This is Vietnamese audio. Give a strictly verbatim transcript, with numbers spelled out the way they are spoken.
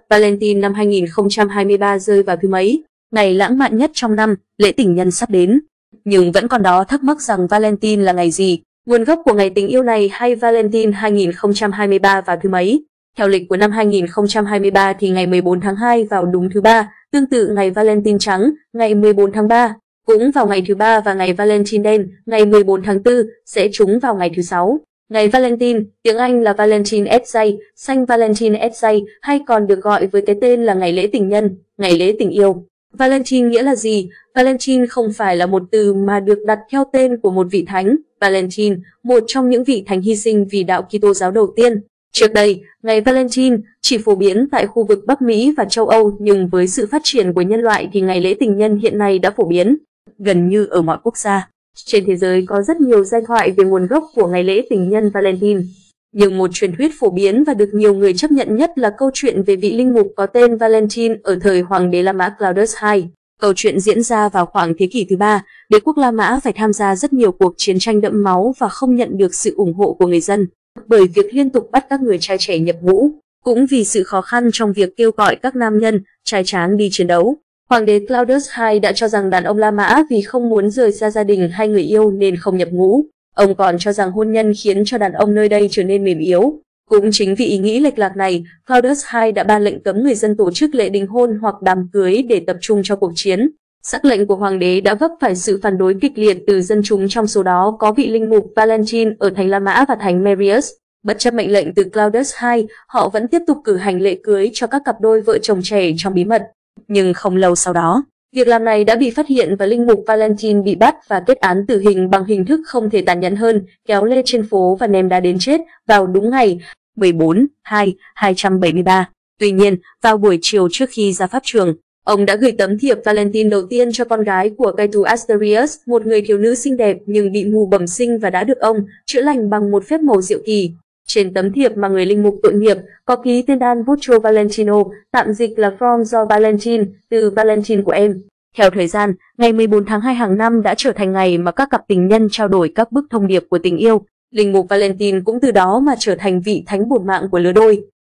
Valentine năm hai nghìn không trăm hai mươi ba rơi vào thứ mấy? Ngày lãng mạn nhất trong năm, lễ tình nhân sắp đến. Nhưng vẫn còn đó thắc mắc rằng Valentine là ngày gì? Nguồn gốc của ngày tình yêu này hay Valentine hai nghìn không trăm hai mươi ba vào thứ mấy? Theo lịch của năm hai nghìn không trăm hai mươi ba thì ngày mười bốn tháng hai vào đúng thứ ba, tương tự ngày Valentine trắng, ngày mười bốn tháng ba, cũng vào ngày thứ ba, và ngày Valentine đen, ngày mười bốn tháng tư, sẽ trúng vào ngày thứ sáu. Ngày Valentine, tiếng Anh là Valentine's Day, Saint Valentine's Day, hay còn được gọi với cái tên là ngày lễ tình nhân, ngày lễ tình yêu. Valentine nghĩa là gì? Valentine không phải là một từ mà được đặt theo tên của một vị thánh. Valentine, một trong những vị thánh hy sinh vì đạo Kitô giáo đầu tiên. Trước đây, ngày Valentine chỉ phổ biến tại khu vực Bắc Mỹ và châu Âu, nhưng với sự phát triển của nhân loại thì ngày lễ tình nhân hiện nay đã phổ biến gần như ở mọi quốc gia. Trên thế giới có rất nhiều giai thoại về nguồn gốc của ngày lễ tình nhân Valentine. Nhưng một truyền thuyết phổ biến và được nhiều người chấp nhận nhất là câu chuyện về vị linh mục có tên Valentine ở thời Hoàng đế La Mã Claudius đệ nhị. Câu chuyện diễn ra vào khoảng thế kỷ thứ ba, đế quốc La Mã phải tham gia rất nhiều cuộc chiến tranh đẫm máu và không nhận được sự ủng hộ của người dân, bởi việc liên tục bắt các người trai trẻ nhập ngũ, cũng vì sự khó khăn trong việc kêu gọi các nam nhân, trai tráng đi chiến đấu. Hoàng đế Claudius đệ nhị đã cho rằng đàn ông La Mã vì không muốn rời xa gia đình hay người yêu nên không nhập ngũ. Ông còn cho rằng hôn nhân khiến cho đàn ông nơi đây trở nên mềm yếu. Cũng chính vì ý nghĩ lệch lạc này, Claudius đệ nhị đã ban lệnh cấm người dân tổ chức lễ đính hôn hoặc đám cưới để tập trung cho cuộc chiến. Sắc lệnh của hoàng đế đã vấp phải sự phản đối kịch liệt từ dân chúng, trong số đó có vị linh mục Valentine ở thành La Mã và thành Marius. Bất chấp mệnh lệnh từ Claudius đệ nhị, họ vẫn tiếp tục cử hành lễ cưới cho các cặp đôi vợ chồng trẻ trong bí mật. Nhưng không lâu sau đó, việc làm này đã bị phát hiện và linh mục Valentine bị bắt và kết án tử hình bằng hình thức không thể tàn nhẫn hơn, kéo lê trên phố và ném đá đến chết vào đúng ngày mười bốn tháng hai năm hai trăm bảy mươi ba. Tuy nhiên, vào buổi chiều trước khi ra pháp trường, ông đã gửi tấm thiệp Valentine đầu tiên cho con gái của cai tù Asterius, một người thiếu nữ xinh đẹp nhưng bị mù bẩm sinh và đã được ông chữa lành bằng một phép màu diệu kỳ. Trên tấm thiệp mà người linh mục tội nghiệp có ký tên Dan Butro Valentino, tạm dịch là From the Valentine, từ Valentine của em. Theo thời gian, ngày mười bốn tháng hai hàng năm đã trở thành ngày mà các cặp tình nhân trao đổi các bức thông điệp của tình yêu. Linh mục Valentine cũng từ đó mà trở thành vị thánh bổn mạng của lứa đôi.